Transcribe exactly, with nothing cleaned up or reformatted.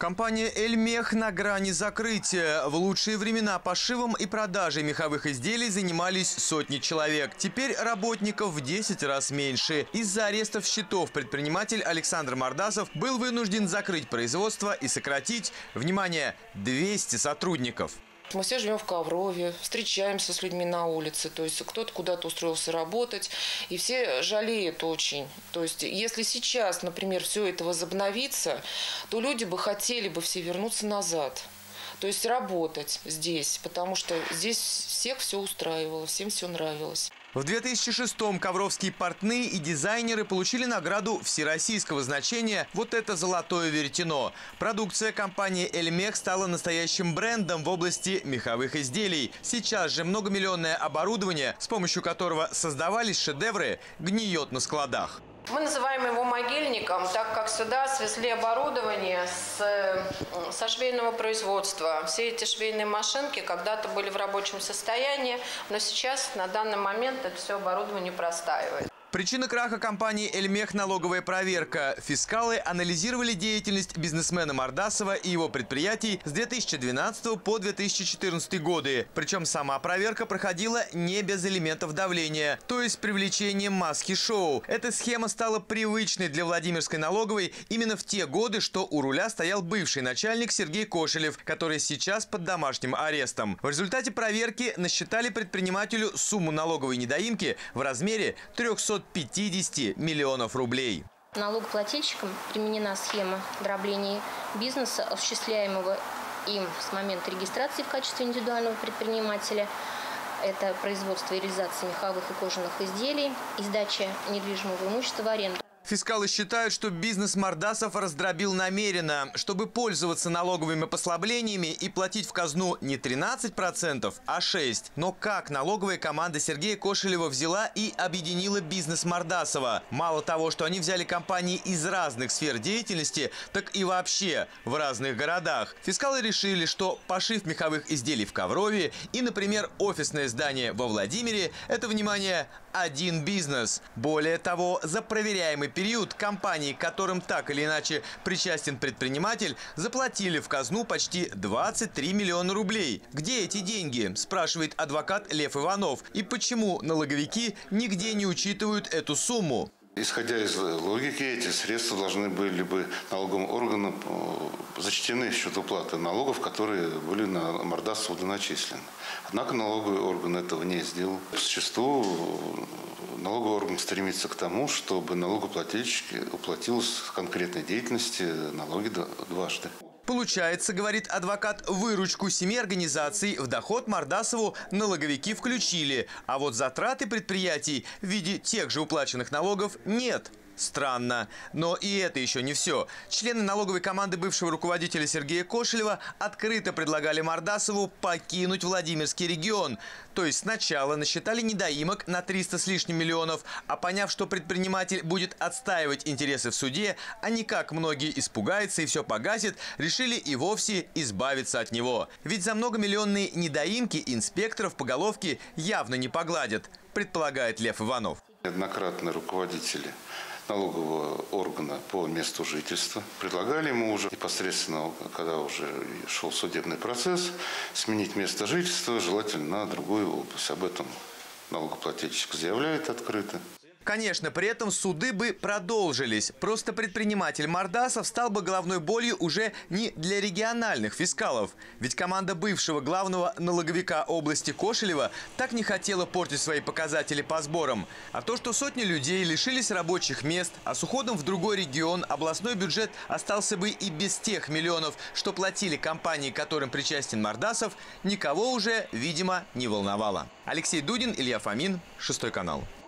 Компания «Эльмех» на грани закрытия. В лучшие времена пошивом и продажей меховых изделий занимались сотни человек. Теперь работников в десять раз меньше. Из-за арестов счетов предприниматель Александр Мордасов был вынужден закрыть производство и сократить, внимание, двести сотрудников. Мы все живем в Коврове, встречаемся с людьми на улице, то есть кто-то куда-то устроился работать, и все жалеют очень. То есть если сейчас, например, все это возобновится, то люди бы хотели бы все вернуться назад. То есть работать здесь, потому что здесь всех все устраивало, всем все нравилось. В две тысячи шестом ковровские портные и дизайнеры получили награду всероссийского значения «Вот это золотое веретено». Продукция компании «Эльмех» стала настоящим брендом в области меховых изделий. Сейчас же многомиллионное оборудование, с помощью которого создавались шедевры, гниет на складах. Мы называем его могильником, так как сюда свезли оборудование с, со швейного производства. Все эти швейные машинки когда-то были в рабочем состоянии, но сейчас на данный момент это все оборудование простаивает. Причина краха компании «Эльмех» – налоговая проверка. Фискалы анализировали деятельность бизнесмена Мордасова и его предприятий с две тысячи двенадцатого по две тысячи четырнадцатый годы. Причем сама проверка проходила не без элементов давления, то есть привлечением маски-шоу. Эта схема стала привычной для Владимирской налоговой именно в те годы, что у руля стоял бывший начальник Сергей Кошелев, который сейчас под домашним арестом. В результате проверки насчитали предпринимателю сумму налоговой недоимки в размере трёхсот пятидесяти миллионов рублей. Налогоплательщикам применена схема дробления бизнеса, осуществляемого им с момента регистрации в качестве индивидуального предпринимателя. Это производство и реализация меховых и кожаных изделий и сдача недвижимого имущества в аренду. Фискалы считают, что бизнес Мордасов раздробил намеренно, чтобы пользоваться налоговыми послаблениями и платить в казну не тринадцать процентов, а шесть процентов. Но как налоговая команда Сергея Кошелева взяла и объединила бизнес Мордасова? Мало того, что они взяли компании из разных сфер деятельности, так и вообще в разных городах. Фискалы решили, что пошив меховых изделий в Коврове и, например, офисное здание во Владимире – это, внимание, один бизнес. Более того, за проверяемый период компании, к которым так или иначе причастен предприниматель, заплатили в казну почти двадцать три миллиона рублей. Где эти деньги, спрашивает адвокат Лев Иванов. И почему налоговики нигде не учитывают эту сумму? Исходя из логики, эти средства должны были бы налоговым органам зачтены в счет уплаты налогов, которые были на Мордасову начислены. Однако налоговый орган этого не сделал. Зачастую налоговый орган стремится к тому, чтобы налогоплательщик уплатил с конкретной деятельности налоги дважды. Получается, говорит адвокат, выручку семи организаций в доход Мордасову налоговики включили, а вот затраты предприятий в виде тех же уплаченных налогов нет. Странно. Но и это еще не все. Члены налоговой команды бывшего руководителя Сергея Кошелева открыто предлагали Мордасову покинуть Владимирский регион. То есть сначала насчитали недоимок на триста с лишним миллионов, а поняв, что предприниматель будет отстаивать интересы в суде, а не как многие испугаются и все погасит, решили и вовсе избавиться от него. Ведь за многомиллионные недоимки инспекторов по головке явно не погладят, предполагает Лев Иванов. Неоднократно руководители налогового органа по месту жительства предлагали ему уже непосредственно, когда уже шел судебный процесс, сменить место жительства, желательно на другую область. Об этом налогоплательщик заявляет открыто. Конечно, при этом суды бы продолжились. Просто предприниматель Мордасов стал бы головной болью уже не для региональных фискалов. Ведь команда бывшего главного налоговика области Кошелева так не хотела портить свои показатели по сборам. А то, что сотни людей лишились рабочих мест, а с уходом в другой регион областной бюджет остался бы и без тех миллионов, что платили компании, которым причастен Мордасов, никого уже, видимо, не волновало. Алексей Дудин, Илья Фомин, Шестой канал.